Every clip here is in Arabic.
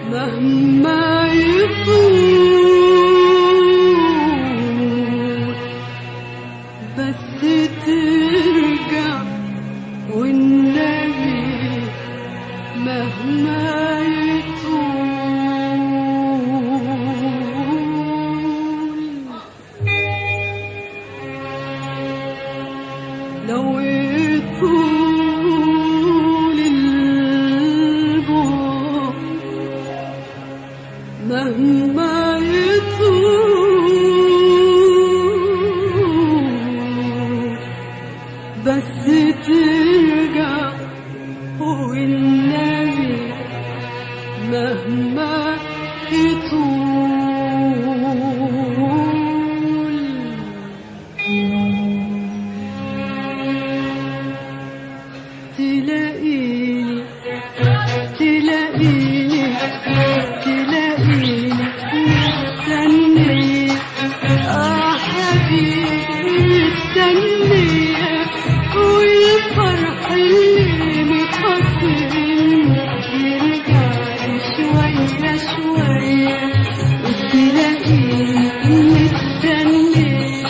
مهما يطول بس ترجع والنبي مهما لو يطول البعد مهما يطول بس ترجع والنبي مهما تلاقيني مستنية حبيبي مستنية والفرح اللي متحصل يرجع شوية شوية تلاقيني مستنية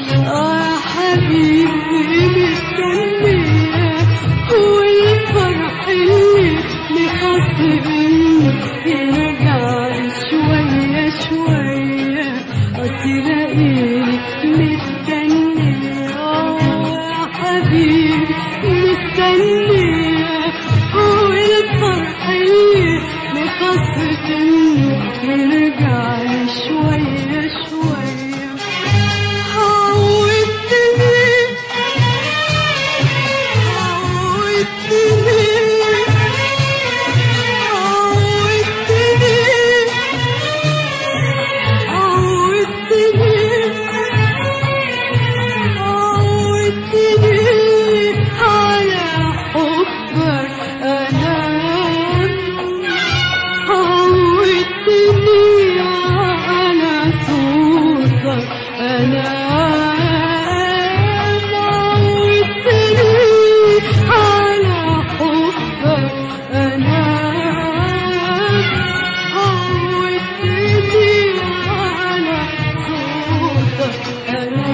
حبيبي مستنية والفرح اللي متحصل يرجع شوية شوية تلاقيني مستنية حبيبي مستنية والفرح اللي متحصل يرجع شوية شوية عودتني على حبك أنا عودتني على صوتك أنا عودتني على حبك أنا عودتني على صوتك أنا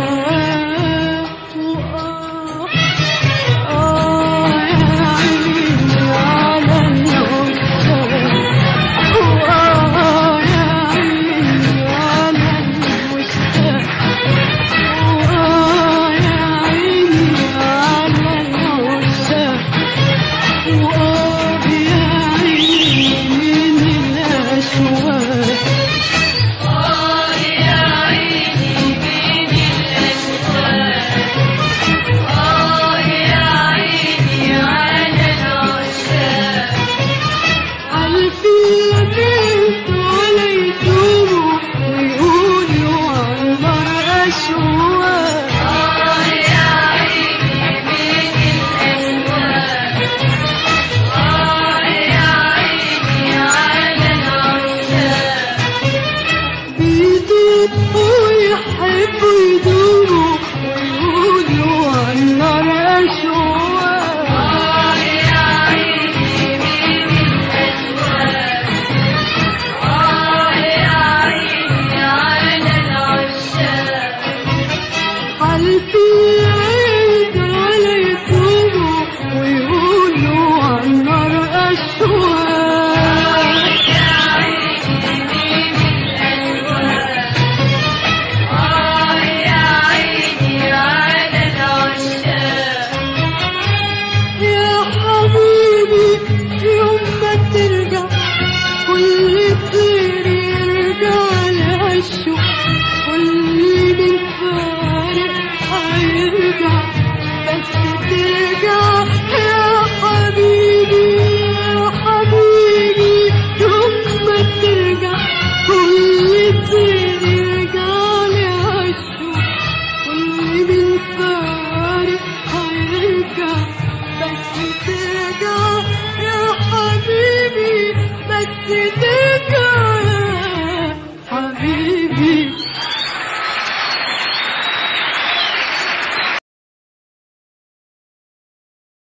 بس ترجع يا حبيبي بس